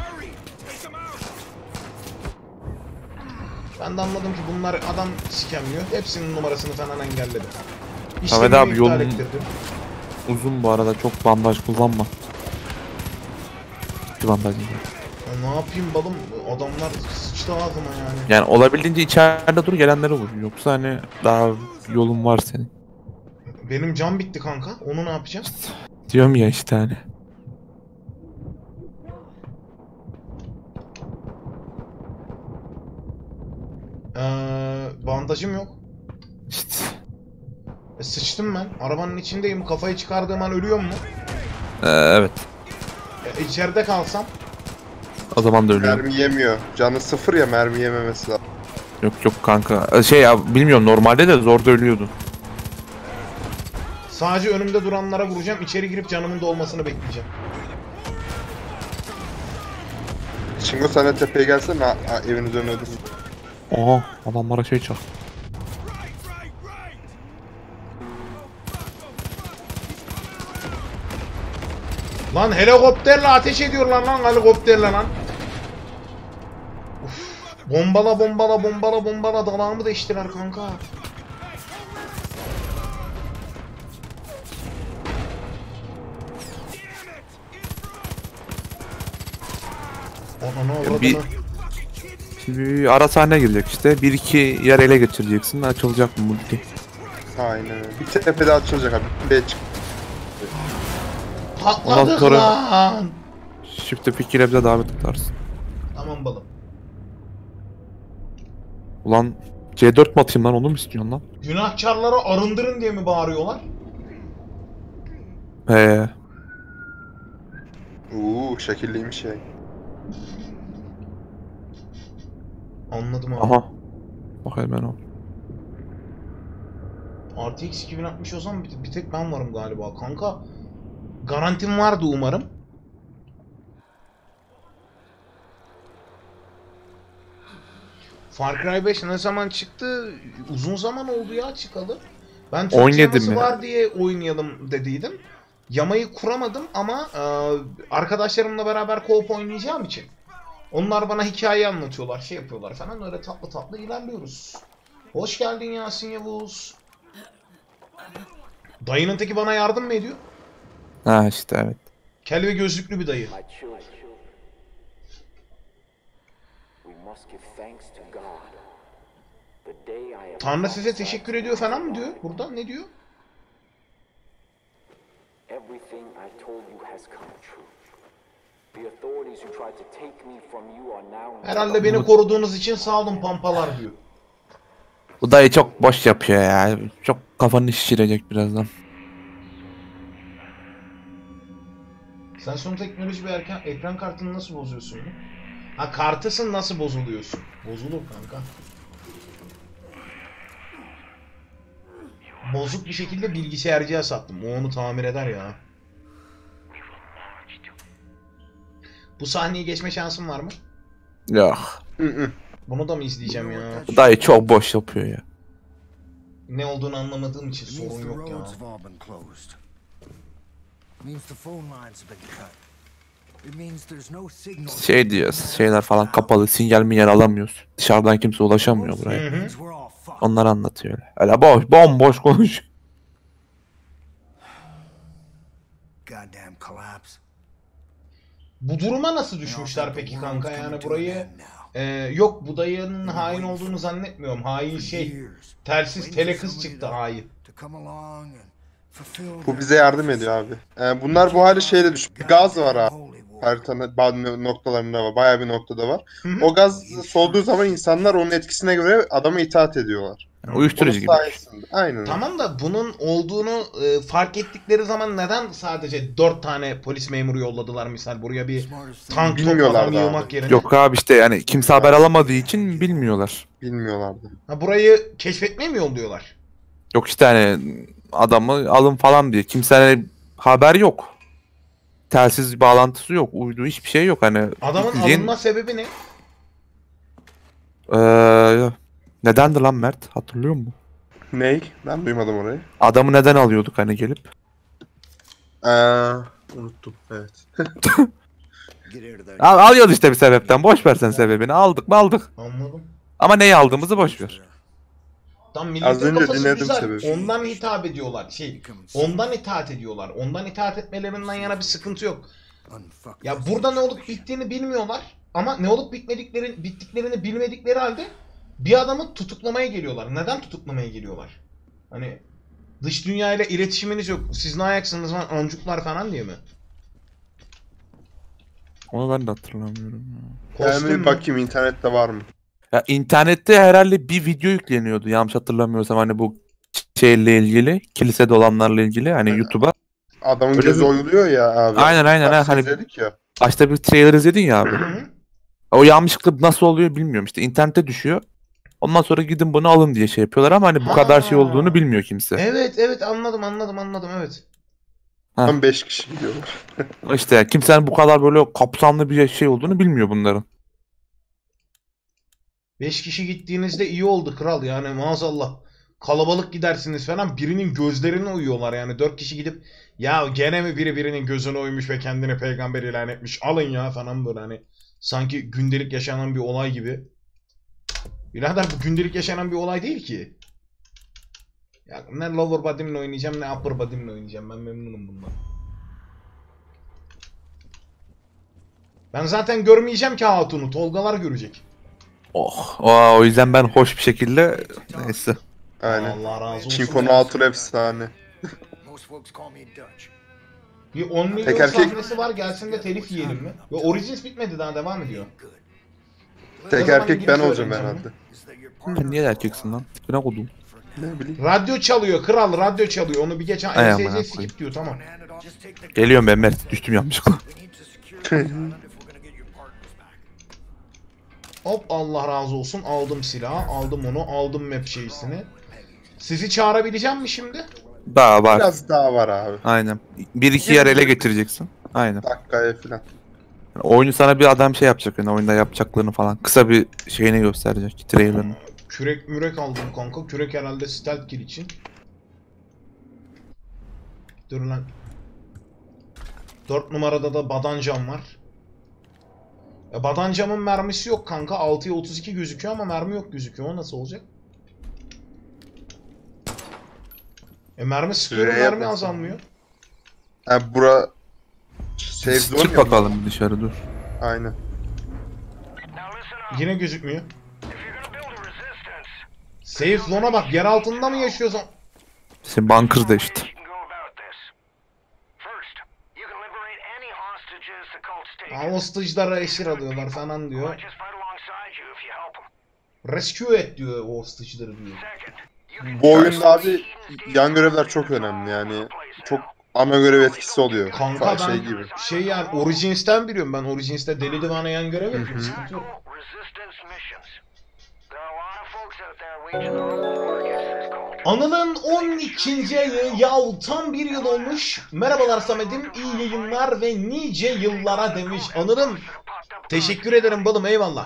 Ben de anladım ki bunlar adam sikemiyor. Hepsinin numarasını falan engelledim. İşlemimi abi, iptal yolun- ettirdim. Uzun bu arada çok bandaj kullanma. Bir bandaj değil. Ya ne yapayım balım? Adamlar sıçtı ağzıma yani. Yani olabildiğince içeride dur gelenlere vur. Yoksa hani daha yolun var senin. Benim cam bitti kanka. Onu ne yapacağım? Diyorum ya işte hani. Ee, bandajım yok. İşte. E, sıçtım ben. Arabanın içindeyim. Kafayı çıkardığım an ölüyor mu? Ee, evet. E, içeride kalsam. O zaman da ölüyorum. Mermi yemiyor. Canı sıfır ya, mermi yememesi lazım. Yok yok kanka. Ee, Şey ya bilmiyorum normalde de zorda ölüyordu. Sadece önümde duranlara vuracağım. İçeri girip canımın dolmasını bekleyeceğim. Çingo sen de tepeye gelsene, ha, ha, evinizin önüne dur. Oha adamlara şey çal. Lan helikopterle ateş ediyorlar lan helikopterle lan. Uf, bombala bombala bombala bombala dalağımı değiştiler kanka. Ananı avradını. Bir- Şimdi bir ara sahne girecek işte. Bir iki yer ele geçireceksin. Açılacak mı multi? Aynen öyle. Bir tepede açılacak abi. B çık. Patladık Ondan sonra- lan. Shift'e fikirle bize davet edersin. Tamam balım. Ulan C dört mi atayım lan onu mu istiyorsun lan? Günahkarları arındırın diye mi bağırıyorlar? Ee, Uuu şekilliymiş şey. Anladım abi. Aha. Bak hemen o. R T X iki bin altmış o zaman bir, bir tek ben varım galiba. Kanka garantim vardı umarım. Far Cry beş ne zaman çıktı? Uzun zaman oldu ya çıkalı. Ben Türk on yedi sineması mi? var diye oynayalım dediydim. Yamayı kuramadım ama e, arkadaşlarımla beraber co-op oynayacağım için onlar bana hikaye anlatıyorlar, şey yapıyorlar falan, öyle tatlı tatlı ilerliyoruz. Hoş geldin Yasin Yavuz. Dayının teki bana yardım mı ediyor? Ha işte evet. Kel ve gözlüklü bir dayı. My children. We must give thanks to God. The day I have Tanrı size teşekkür ediyor falan mı diyor? Burada ne diyor? everything I told you has come true. The authorities who tried to take me from you are now Herhalde beni koruduğunuz için sağ olun pampalar diyor. Bu dayı çok boş yapıyor ya. Çok kafanı şişirecek birazdan. Sen son teknoloji bir erken, ekran kartını nasıl bozuyorsun? ya? Ha kartısın nasıl bozuluyorsun? Bozulur kanka. Bozuk bir şekilde bilgisayarcıya sattım. O onu tamir eder ya. Bu sahneyi geçme şansım var mı? Yok. Bunu da mı izleyeceğim ya? Bu dayı çok boş yapıyor ya. Ne olduğunu anlamadığım için sorun yok ya. Şey diyoruz, şeyler falan kapalı, sinyal minyal alamıyoruz. Dışarıdan kimse ulaşamıyor buraya. Hı hı. Onlar anlatıyor öyle. Öyle boş, bomboş konuş. Bu duruma nasıl düşmüşler peki kanka? Yani burayı e, yok bu dayının hain olduğunu zannetmiyorum. Hain şey telsiz telekız çıktı hain. Bu bize yardım ediyor abi. Ee, bunlar bu hale şeyle düşmüş. Gaz var abi. Haritanın bazı noktalarında var. Bayağı bir noktada var. Hı hı. O gaz solduğu zaman insanlar onun etkisine göre adama itaat ediyorlar. Yani uyuşturucu Onun gibi. sayesinde. Aynen. Tamam da bunun olduğunu e, fark ettikleri zaman neden sadece dört tane polis memuru yolladılar misal buraya bir tank top Bilmiyorlardı adam yığmak abi. yerine? Yok abi işte yani kimse haber alamadığı için bilmiyorlar. Bilmiyorlardı. Ha, burayı keşfetmeye mi yolluyorlar? Yok işte hani adamı alın falan diye. Kimsenin haber yok. Telsiz bağlantısı yok. Uydu hiçbir şey yok. Hani Adamın yüzeyin- alınma sebebi ne? Ee, nedendi lan Mert? Hatırlıyor musun? Ney? Ben duymadım orayı. Adamı neden alıyorduk hani gelip? Ee, unuttum. Evet. Al, alıyoruz işte bir sebepten. Boş ver sen sebebini. Aldık mı aldık. Anladım. Ama neyi aldığımızı boş ver. Tam Az milletin önce kafası dinledim güzel. sebebi. Ondan hitap ediyorlar. Şey, ondan itaat ediyorlar. Ondan itaat etmelerinden yana bir sıkıntı yok. Ya burada ne olup bittiğini bilmiyorlar. Ama ne olup bitmediklerini, bittiklerini bilmedikleri halde bir adamı tutuklamaya geliyorlar. Neden tutuklamaya geliyorlar? Hani dış dünyayla iletişiminiz yok. Siz ne ayaksınız lan ancuklar falan diye mi? Onu ben de hatırlamıyorum. Ya. Kostüm Ben bir mü? bakayım internette var mı? Ya internette herhalde bir video yükleniyordu yanlış hatırlamıyorsam hani bu şeyle ilgili, kilisede olanlarla ilgili hani YouTube'a. Adamın Öyle gözü mi? oyuluyor ya abi. Aynen aynen ha, Bak, hani izledik ya. başta bir trailer izledin ya abi. Hı hı. O yanlışlıkla nasıl oluyor bilmiyorum işte internete düşüyor. Ondan sonra gidin bunu alın diye şey yapıyorlar ama hani bu Ha. kadar şey olduğunu bilmiyor kimse. Evet evet anladım anladım anladım evet. Ha. Tam beş kişi gidiyorlar. İşte kimsenin bu kadar böyle kapsamlı bir şey olduğunu bilmiyor bunların. beş kişi gittiğinizde iyi oldu kral yani maazallah. Kalabalık gidersiniz falan birinin gözlerine uyuyorlar yani dört kişi gidip ya gene mi biri birinin gözüne uymuş ve kendini peygamber ilan etmiş alın ya falan böyle hani sanki gündelik yaşanan bir olay gibi. Birader bu gündelik yaşanan bir olay değil ki. Ya ne lower body'mle oynayacağım ne upper body'mle oynayacağım ben memnunum bundan. Ben zaten görmeyeceğim ki hatunu Tolgalar görecek. Oh, o, o yüzden ben hoş bir şekilde neyse. Aynen. Allah razı olsun. Çinkonu ya. Altun efsane. Bir on milyon Tek erkek- sahnesi var gelsin de telif yiyelim mi? Ve Origins bitmedi daha devam ediyor. Tek Ne zaman erkek ben İngilizce olacağım öğreneceğim herhalde. Sen niye erkeksin lan? Tipine kodum. Ne bileyim. Radyo çalıyor kral radyo çalıyor onu bir geçen Ay N aman S C ha skip diyor tamam. Geliyorum ben Mert düştüm yanlışlıkla. Hop Allah razı olsun. Aldım silahı. Aldım onu. Aldım map şeysini. Sizi çağırabileceğim mi şimdi? Daha var. Biraz daha var abi. Aynen. Bir iki yer ele getireceksin. Aynen. Dakikaya falan. Oyunu sana bir adam şey yapacak yani oyunda yapacaklarını falan. Kısa bir şeyini gösterecek. Trailer'ını. Kürek mürek aldım kanka. Kürek herhalde stealth kill için. Dur lan. dört numarada da badancam var. Ya badancamın mermisi yok kanka. altıya otuz iki gözüküyor ama mermi yok gözüküyor. O nasıl olacak? E mermi sıkıyorum, Süreye mermi basın. azalmıyor. Ha bura save zone Çık ya. bakalım bir dışarı dur. Aynen. Yine gözükmüyor. Safe zone'a bak, yer altında mı yaşıyorsun? Sen bunker'da işte. Hostage'lara esir alıyorlar falan diyor. Rescue et diyor o hostage'ları diyor. Bu oyunda abi yan görevler çok önemli yani. Çok ana görev etkisi oluyor. Kanka Fa- ben şey gibi. şey yani Origins'ten biliyorum ben. Origins'te deli divane yan görev yapıyorum. Sıkıntı yok. Anıl'ın on ikinci ayı, yahu tam bir yıl olmuş. Merhabalar Samet'im, iyi yayınlar ve nice yıllara demiş. Anıl'ım teşekkür ederim balım, eyvallah.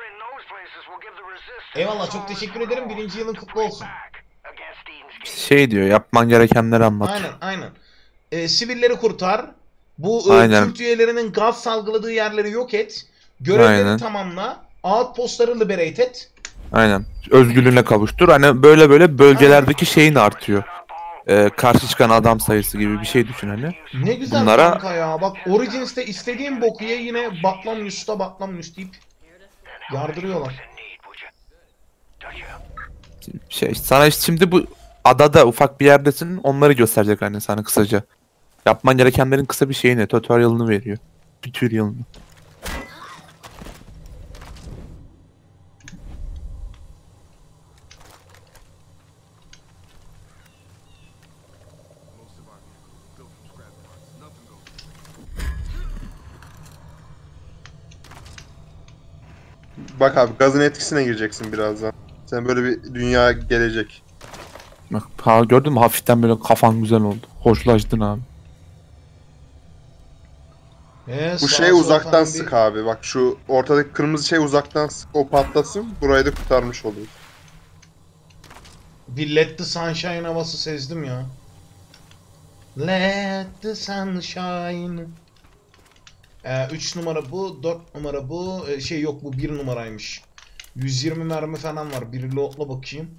Eyvallah, çok teşekkür ederim, birinci yılın kutlu olsun. Şey diyor yapman gerekenleri anlat. Aynen aynen. Ee, sivilleri kurtar. Bu e, Aynen. Kürt üyelerinin gaz salgıladığı yerleri yok et. Görevleri Aynen. tamamla. Outpostları liberate et. Aynen. Özgürlüğüne kavuştur. Hani böyle böyle bölgelerdeki şeyin artıyor. Ee, karşı çıkan adam sayısı gibi bir şey düşün hani. Ne güzel Bunlara- kanka ya. Bak Origins'te istediğim boku ye, yine baklam üsta baklam üst deyip yardırıyorlar. Şey sana şimdi bu adada ufak bir yerdesin onları gösterecek hani sana kısaca. Yapman gerekenlerin kısa bir şeyini, tutorial'ını veriyor. Tutorial'ını. Bak abi gazın etkisine gireceksin birazdan. Sen böyle bir dünya gelecek. Bak ha, gördün mü hafiften böyle kafan güzel oldu. Hoşlaştın abi. Ee, Bu sağa şey sola uzaktan falan bir- sık abi. Bak şu ortadaki kırmızı şey uzaktan sık, o patlasın. Burayı da kurtarmış olur. Bir Let the Sunshine havası sezdim ya. Let the sunshine. Ee, üç numara bu, dört numara bu. Ee, şey yok, bu bir numaraymış. yüz yirmi mermi falan var. Bir lotla bakayım.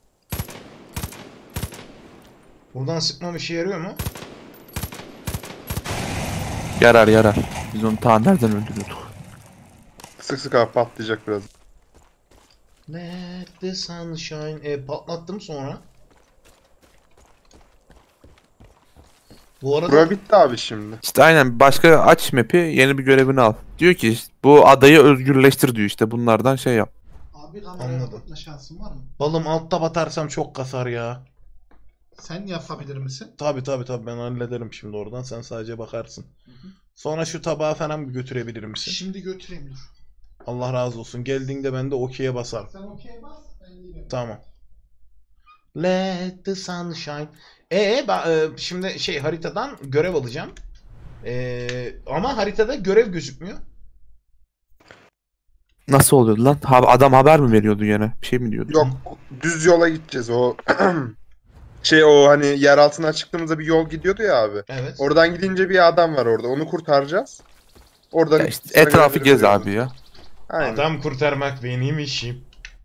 Buradan sıkmam işe yarıyor mu? Yarar yarar. Biz onu ta nereden öldürüyorduk? Sık sık abi patlayacak biraz. Let the sunshine. E, patlattım sonra. Bu arada Bura bitti abi şimdi. İşte aynen başka aç map'i yeni bir görevini al. Diyor ki işte, bu adayı özgürleştir diyor işte bunlardan şey yap. Abi kameraya Anladım. bakma şansın var mı? balım altta batarsam çok kasar ya. Sen yapabilir misin? Tabi tabi tabi ben hallederim şimdi oradan, sen sadece bakarsın. Sonra şu tabağı falan bir götürebilir misin? Şimdi götüreyim dur. Allah razı olsun. Geldiğinde ben de okey'e basarım. Sen okey bas, ben geliyorum. Tamam. Let the sunshine. Ee, ben, e, şimdi şey haritadan görev alacağım. Ee, ama haritada görev gözükmüyor. Nasıl oluyordu lan? Ha, adam haber mi veriyordu gene? Bir şey mi diyordu? Yok düz yola gideceğiz o. Şey o hani yer altına çıktığımızda bir yol gidiyordu ya abi. Evet. Oradan gidince bir adam var orada. Onu kurtaracağız. Oradan Ya işte etrafı gez abi ya. Aynen. Adam kurtarmak benim işim.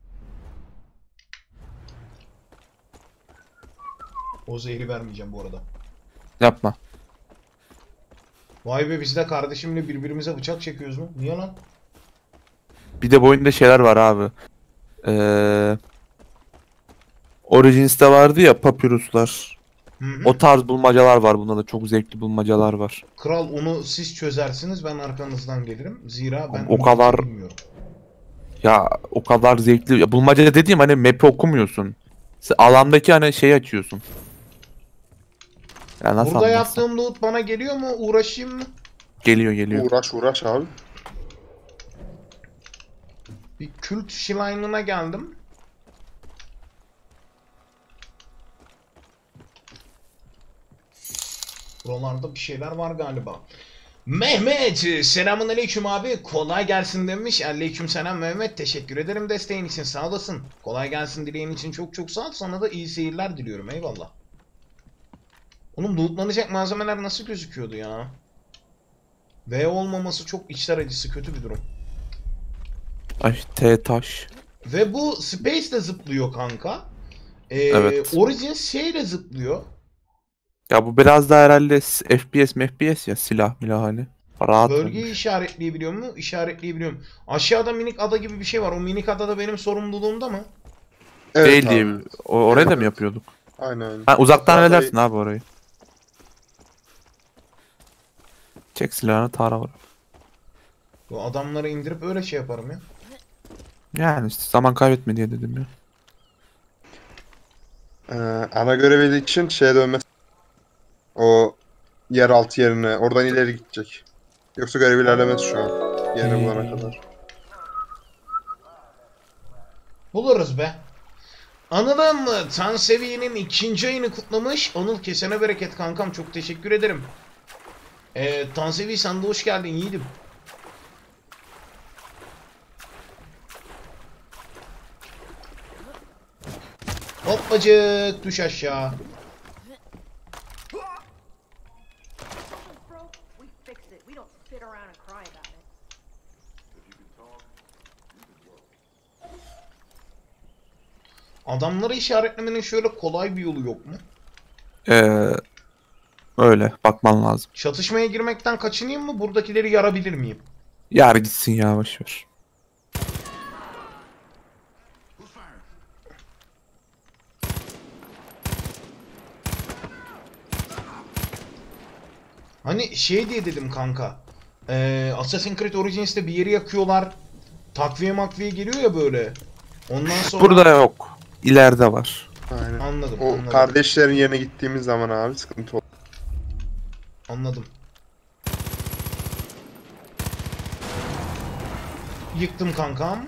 O zehri vermeyeceğim bu arada. Yapma. Vay be, biz de kardeşimle birbirimize bıçak çekiyoruz mu? Niye lan? Bir de bu oyunda şeyler var abi. Ee, Origins'te vardı ya papyruslar. Hı hı. O tarz bulmacalar var bunda da çok zevkli bulmacalar var. Kral onu siz çözersiniz, ben arkanızdan gelirim. Zira ben O kadar- bilmiyorum. Ya o kadar zevkli. Ya, bulmaca dediğim hani map'i okumuyorsun. Sen alandaki hani şeyi açıyorsun. Ya nasıl Burada anlatsam? yaptığım loot bana geliyor mu? Uğraşayım mı? Geliyor geliyor. Uğraş uğraş abi. Bir kült şilayınına geldim. Buralarda bir şeyler var galiba. Mehmet, selamun aleyküm abi. Kolay gelsin demiş. Aleyküm selam Mehmet. Teşekkür ederim desteğin için. Sağ olasın. Kolay gelsin dileğin için çok çok sağ ol. Sana da iyi seyirler diliyorum. Eyvallah. Oğlum lootlanacak malzemeler nasıl gözüküyordu ya? V olmaması çok içler acısı, kötü bir durum. Ay T taş. Ve bu Space de zıplıyor kanka. Ee, Evet. Origins şeyle zıplıyor. Ya bu biraz daha herhalde F P S, F P S ya, silah milah hani. Rahat Bölgeyi olmuş. işaretleyebiliyor mu? İşaretleyebiliyorum. Aşağıda minik ada gibi bir şey var. O minik ada da benim sorumluluğumda mı? Evet Değil abi. diye. O, oraya da mı Evet. yapıyorduk? Aynen aynen. Ha, uzaktan Hatta halledersin abi orayı. Çek silahını, tara var. Bu adamları indirip öyle şey yaparım ya. Yani işte zaman kaybetme diye dedim ya. Ee, ana görevi için şeye dönmesi. O yeraltı yerine. Oradan ileri gidecek. Yoksa görev ilerlemez şu an. Yerini bulana kadar. Buluruz be. Anıl'ım Tan Seviye'nin ikinci ayını kutlamış. Anıl kesene bereket kankam, çok teşekkür ederim. Ee, Tan Sevi sen de hoş geldin yiğidim. Hoppacık düş aşağı. Adamları işaretlemenin şöyle kolay bir yolu yok mu? Ee, öyle bakman lazım. Çatışmaya girmekten kaçınayım mı? Buradakileri yarabilir miyim? Yar gitsin ya, boşver. Hani şey diye dedim kanka. Ee, Assassin's Creed Origins'te bir yeri yakıyorlar. Takviye makviye geliyor ya böyle. Ondan sonra... Burada yok. İleride var. Aynen. Anladım, O anladım. kardeşlerin yerine gittiğimiz zaman abi sıkıntı olur. Anladım. Yıktım kankam.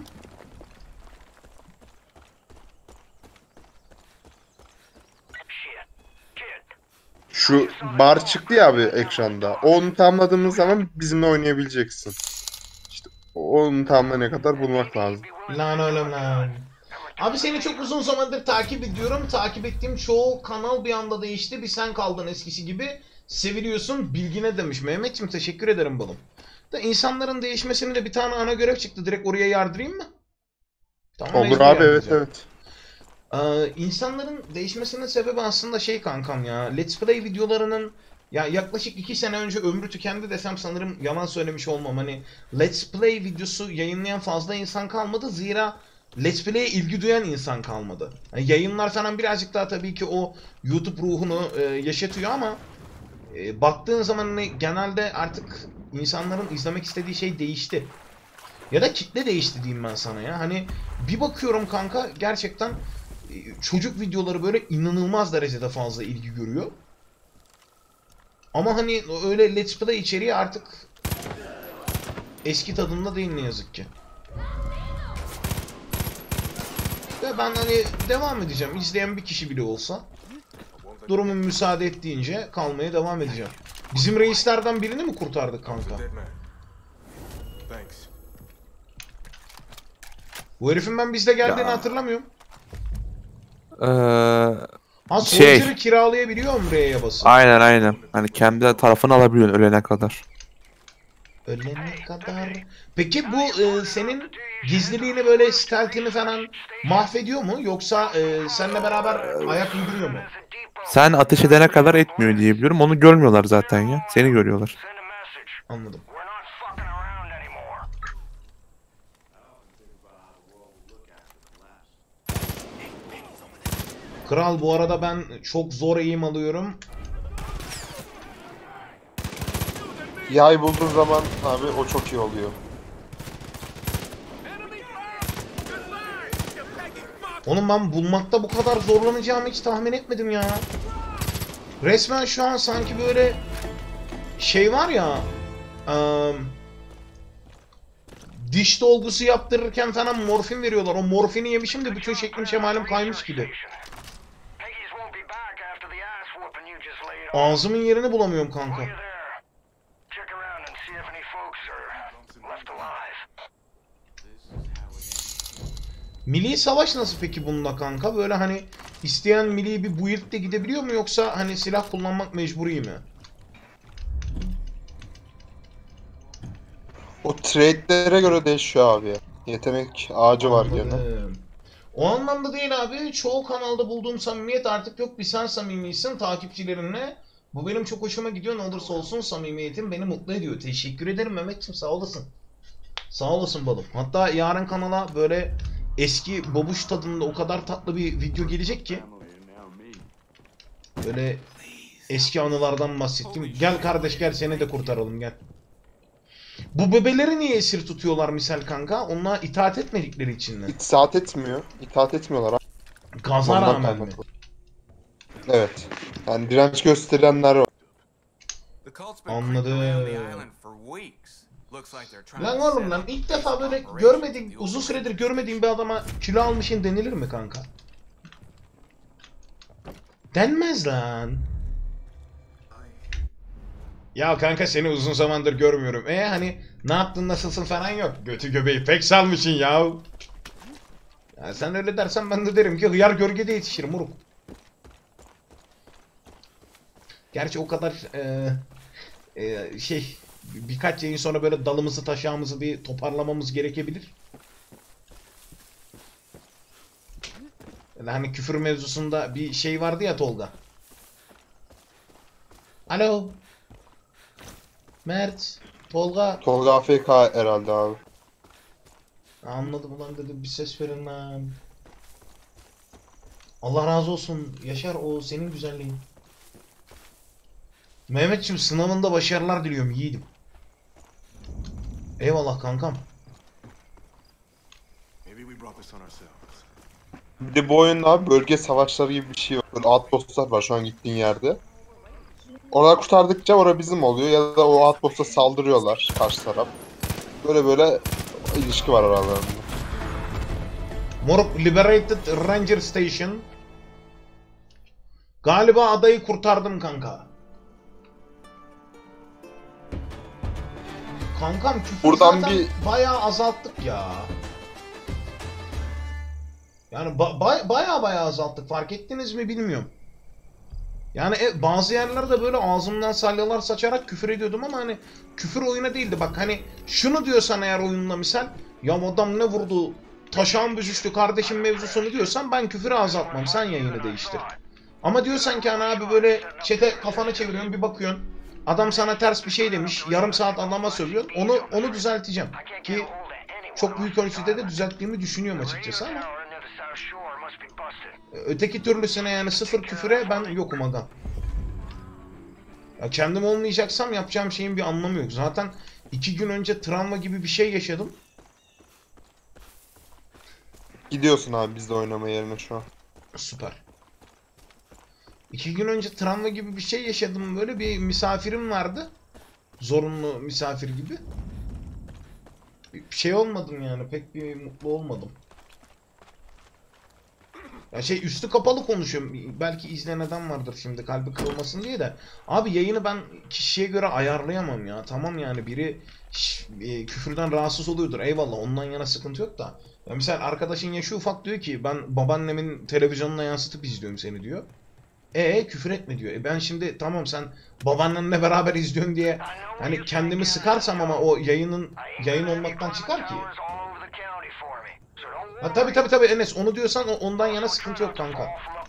Şu bar çıktı ya abi ekranda. Onu tamamladığımız zaman bizimle oynayabileceksin. İşte onu tamamlayana kadar bulmak lazım. Lan oğlum lan. Abi seni çok uzun zamandır takip ediyorum. Takip ettiğim çoğu kanal bir anda değişti. Bir sen kaldın eskisi gibi. Seviliyorsun bilgine demiş. Mehmetciğim teşekkür ederim balım. Da insanların değişmesini de bir tane ana görev çıktı. Direkt oraya yardırayım mı? Tamam, Olur mecbur abi, evet yardıracağım. evet. Ee, insanların değişmesinin sebebi aslında şey kankam ya. Let's Play videolarının ya yaklaşık iki sene önce ömrü tükendi desem sanırım yalan söylemiş olmam. Hani Let's Play videosu yayınlayan fazla insan kalmadı. Zira Let's Play'e ilgi duyan insan kalmadı. Yani yayınlar falan birazcık daha tabii ki o YouTube ruhunu e, yaşatıyor ama e, baktığın zaman hani genelde artık insanların izlemek istediği şey değişti. Ya da kitle değişti diyeyim ben sana ya. Hani bir bakıyorum kanka gerçekten e, çocuk videoları böyle inanılmaz derecede fazla ilgi görüyor. Ama hani öyle Let's Play içeriği artık eski tadında değil ne yazık ki. Ve ben hani devam edeceğim. İzleyen bir kişi bile olsa durumun müsaade ettiğince kalmaya devam edeceğim. Bizim reislerden birini mi kurtardık kanka? Bu herifin ben bizde geldiğini Ya. hatırlamıyorum. Ee, Ha Şey. Soldier'ı kiralayabiliyor mu R'ye basıp? aynen aynen. Hani kendi tarafını alabiliyorsun ölene kadar. Ölene kadar. Peki bu e, senin gizliliğini böyle stealth'ini falan mahvediyor mu? Yoksa e, seninle beraber ayak uyduruyor mu? Sen ateş edene kadar etmiyor diye biliyorum. Onu görmüyorlar zaten ya. Seni görüyorlar. Anladım. Kral bu arada ben çok zor eğim alıyorum. Yay bulduğun zaman abi o çok iyi oluyor. Oğlum ben bulmakta bu kadar zorlanacağımı hiç tahmin etmedim ya. Resmen şu an sanki böyle şey var ya, ıı, diş dolgusu yaptırırken falan morfin veriyorlar. O morfini yemişim de bütün şeklim şemalim kaymış gibi. Ağzımın yerini bulamıyorum kanka. Milli savaş nasıl peki bunda kanka? Böyle hani isteyen milli bir build'de gidebiliyor mu yoksa hani silah kullanmak mecburi mi? O trade'lere göre değişiyor abi. Yetenek ağacı var gene. Anladım. O anlamda değil abi. Çoğu kanalda bulduğum samimiyet artık yok. Bir sen samimisin takipçilerinle. Bu benim çok hoşuma gidiyor. Ne olursa olsun samimiyetin beni mutlu ediyor. Teşekkür ederim Mehmetciğim, sağ olasın. Sağ olasın balım. Hatta yarın kanala böyle eski babuş tadında o kadar tatlı bir video gelecek ki. Böyle eski anılardan bahsettim. Gel kardeş gel, seni de kurtaralım gel. Bu bebeleri niye esir tutuyorlar misal kanka? Onlar itaat etmedikleri için mi? İtaat etmiyor. İtaat etmiyorlar. Gaza Ondan rağmen mi? kaynaklı. Evet. Yani direnç gösterenler var. Anladım. Lan oğlum lan ilk defa böyle görmediğim, uzun süredir görmediğim bir adama kilo almışın denilir mi kanka? Denmez lan. Ya kanka seni uzun zamandır görmüyorum. E hani ne yaptın nasılsın falan yok. Götü göbeği pek salmışsın ya. Ya sen öyle dersen ben de derim ki hıyar gölgede yetişir moruk. Gerçi o kadar e, e, şey birkaç yayın sonra böyle dalımızı taşağımızı bir toparlamamız gerekebilir. Yani hani küfür mevzusunda bir şey vardı ya Tolga. Alo. Mert, Tolga. Tolga A F K herhalde abi. Anladım ulan dedim, bir ses verin lan. Allah razı olsun Yaşar, o senin güzelliğin. Mehmetciğim sınavında başarılar diliyorum yiğidim. Eyvallah kankam. Bir de bu oyunda abi bölge savaşları gibi bir şey var. Böyle outpostlar var şu an gittiğin yerde. Oraları kurtardıkça orası bizim oluyor ya da o outpost'a saldırıyorlar karşı taraf. Böyle böyle ilişki var aralarında. Moruk Liberated Ranger Station. Galiba adayı kurtardım kanka. Kankam küfür Buradan zaten bir- bayağı azalttık ya. Yani ba ba bayağı bayağı azalttık. Fark ettiniz mi bilmiyorum. Yani e, bazı yerlerde böyle ağzımdan salyalar saçarak küfür ediyordum ama hani küfür oyuna değildi. Bak hani şunu diyorsan eğer oyunla misal, ya adam ne vurdu, taşağın büzüştü kardeşim mevzusunu diyorsan ben küfürü azaltmam, sen yayını değiştir. Ama diyorsan ki hani abi böyle çete kafanı çeviriyorsun bir bakıyorsun, adam sana ters bir şey demiş, yarım saat adama sövüyor, onu onu düzelteceğim. Ki çok büyük ölçüde de düzelttiğimi düşünüyorum açıkçası ama öteki türlüsüne yani sıfır küfüre ben yokum aga. Ya kendim olmayacaksam yapacağım şeyin bir anlamı yok. Zaten iki gün önce travma gibi bir şey yaşadım. Gidiyorsun abi bizde oynama yerine şu an. Süper. İki gün önce travma gibi bir şey yaşadım. Böyle bir misafirim vardı. Zorunlu misafir gibi. Bir şey olmadım yani. Pek bir mutlu olmadım. Ya şey üstü kapalı konuşuyorum. Belki izleneden vardır şimdi kalbi kırılmasın diye de. Abi yayını ben kişiye göre ayarlayamam ya. Tamam yani biri şş, e, küfürden rahatsız oluyordur. Eyvallah ondan yana sıkıntı yok da. Ya mesela arkadaşın yaşı ufak diyor ki ben babaannemin televizyonuna yansıtıp izliyorum seni diyor. E küfür etme diyor. E ben şimdi tamam sen babaannenle beraber izliyorsun diye hani kendimi sıkarsam ama o yayının yayın olmaktan çıkar ki. Ha tabi tabi tabi Enes onu diyorsan ondan yana sıkıntı yok kanka.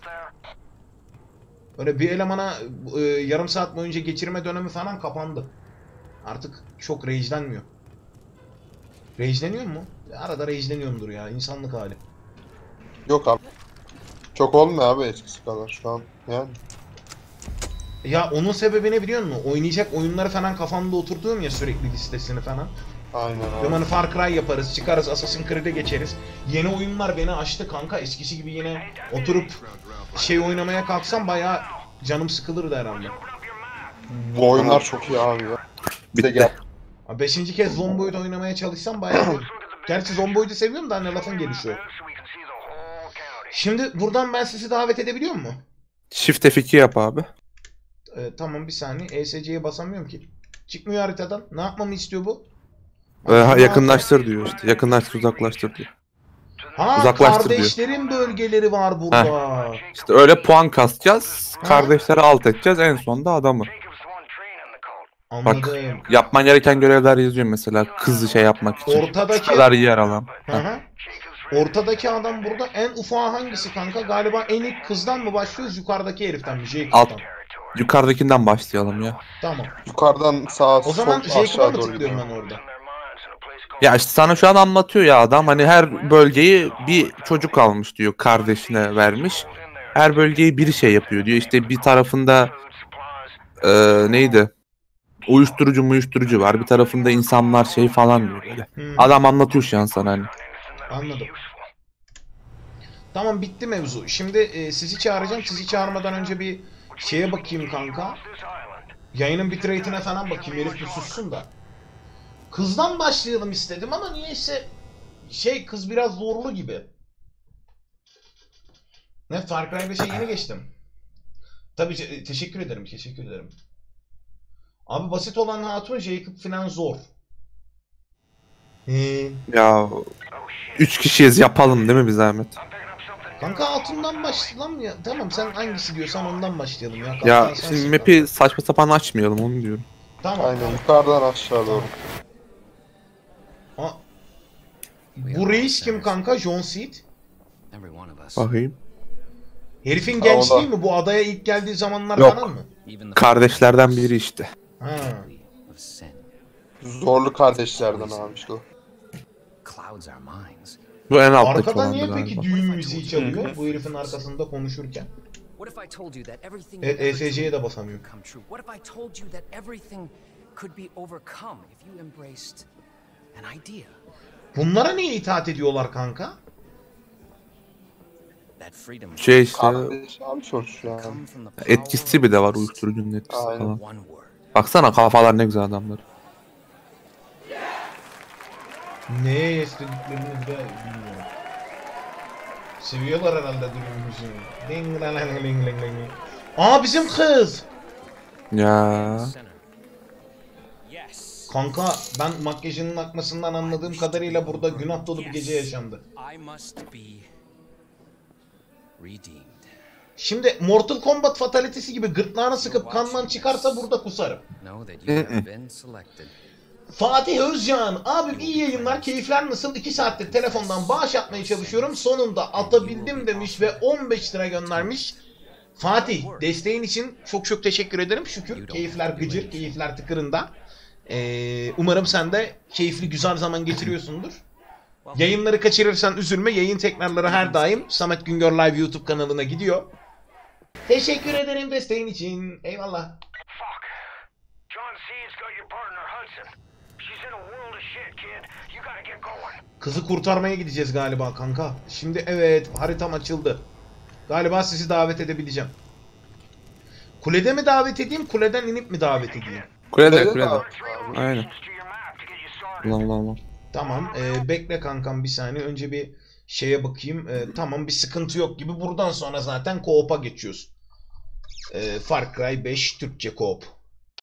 Öyle bir elemana e, yarım saat boyunca geçirme dönemi falan kapandı. Artık çok rage'lenmiyor. Rage'leniyor mu? Arada rage'leniyorumdur ya, insanlık hali. Yok abi. Çok olmuyor abi eskisi kadar şu an yani. Ya onun sebebi ne biliyor musun? Oynayacak oyunları falan kafamda oturtuyorum ya sürekli listesini falan. Aynen abi. Diyorum hani Far Cry yaparız, çıkarız, Assassin's Creed'e geçeriz. Yeni oyunlar beni açtı kanka. Eskisi gibi yine oturup şey oynamaya kalksam bayağı canım sıkılırdı herhalde. Bu oyunlar çok iyi abi ya. Bir de gel. Beşinci kez Zomboid oynamaya çalışsam bayağı bir Gerçi zomboidi seviyorum da anne lafın gelişi o. Şimdi buradan ben sizi davet edebiliyor mu? Shift F iki yap abi. Ee, tamam bir saniye. E S C'ye basamıyorum ki. Çıkmıyor haritadan. Ne yapmamı istiyor bu? Ee, ha, yakınlaştır diyor işte. Yakınlaştır, uzaklaştır diyor. Ha Uzaklaştır diyor. kardeşlerin bölgeleri var burada. İşte öyle puan kasacağız. Kardeşleri alt edeceğiz. En sonunda adamı. Bak Anladım. yapman gereken görevler yazıyor mesela. Kızı şey yapmak için. Ortadaki- Şu kadar yer alan. Hı hı. Ortadaki adam burada en ufağı hangisi kanka? Galiba en ilk kızdan mı başlıyoruz yukarıdaki heriften mi? Jacob'tan. Alt, yukarıdakinden başlayalım ya. Tamam. Yukarıdan sağa, O zaman sol, Jacob'a aşağı mı doğru tıklıyorum gidiyor. ben orada? Ya işte sana şu an anlatıyor ya adam, hani her bölgeyi bir çocuk almış diyor, kardeşine vermiş. Her bölgeyi bir şey yapıyor diyor. İşte bir tarafında e, neydi? Uyuşturucu muyuşturucu var. Bir tarafında insanlar şey falan diyor böyle. Hmm. Adam anlatıyor şu an sana hani. Anladım. Tamam bitti mevzu. Şimdi e, sizi çağıracağım. Sizi çağırmadan önce bir şeye bakayım kanka. Yayının bitrate'ine falan bakayım. Herif bir sussun da. Kızdan başlayalım istedim ama niyeyse şey kız biraz zorlu gibi. Ne Far Cry beşe yeni geçtim. Tabii ce- teşekkür ederim. Teşekkür ederim. Abi basit olan hatun Jacob falan zor. He. Ya üç kişiyiz, yapalım değil mi bir zahmet? Kanka altından başlayalım ya. Tamam sen hangisi diyorsan ondan başlayalım ya. Ya Kaptan sensin şimdi kanka. map'i saçma sapan açmayalım, onu diyorum. Tamam. Aynen yukarıdan aşağı doğru. Ha. Bu reis kim kanka? John Seed. Bakayım. Herifin Ha, o da- gençliği mi? Bu adaya ilk geldiği zamanlar Yok. falan mı? Kardeşlerden biri işte. Ha. Zorlu kardeşlerden abi işte o. Bu en alttaki Arkada olan niye galiba. peki düğün müziği çalıyor? Bu herifin arkasında konuşurken. Evet E S C'ye de basamıyorum. What if I told you that everything could be overcome if you embraced an idea? Bunlara niye itaat ediyorlar kanka? That freedom Şey işte Kardeş abi sonuç yani. etkisi bir de var, uyuşturucunun etkisi Aynen. falan. one word. Baksana kafalar ne güzel adamlar. Neye istediklerini de bilmiyorum. Seviyorlar herhalde düğün müziğini. Ding lang lang ling ling ling. Aa bizim kız! Ya Kanka ben makyajının akmasından anladığım kadarıyla burada günah dolu bir gece yaşandı. I must be redeemed. Şimdi Mortal Kombat fatalitesi gibi gırtlağını sıkıp kanman çıkarsa burada kusarım. Know that you have been selected. Fatih Özcan, abim iyi yayınlar, keyifler nasıl? iki saattir telefondan bağış atmaya çalışıyorum. Sonunda atabildim demiş ve on beş lira göndermiş. Fatih, desteğin için çok çok teşekkür ederim. Şükür keyifler gıcır, keyifler tıkırında. Ee, umarım sen de keyifli güzel zaman geçiriyorsundur. Yayınları kaçırırsan üzülme. Yayın tekrarları her daim Samet Güngör Live YouTube kanalına gidiyor. Teşekkür ederim desteğin için. Eyvallah. Kızı kurtarmaya gideceğiz galiba kanka. Şimdi evet haritam açıldı. Galiba sizi davet edebileceğim. Kulede mi davet edeyim, kuleden inip mi davet edeyim? kulede Kulede kulede. abi. Aynen. Ulan ulan ulan. Tamam, e, bekle kankam bir saniye. Önce bir şeye bakayım. E, tamam bir sıkıntı yok gibi. Buradan sonra zaten co-op'a geçiyoruz. E, Far Cry beş Türkçe co-op.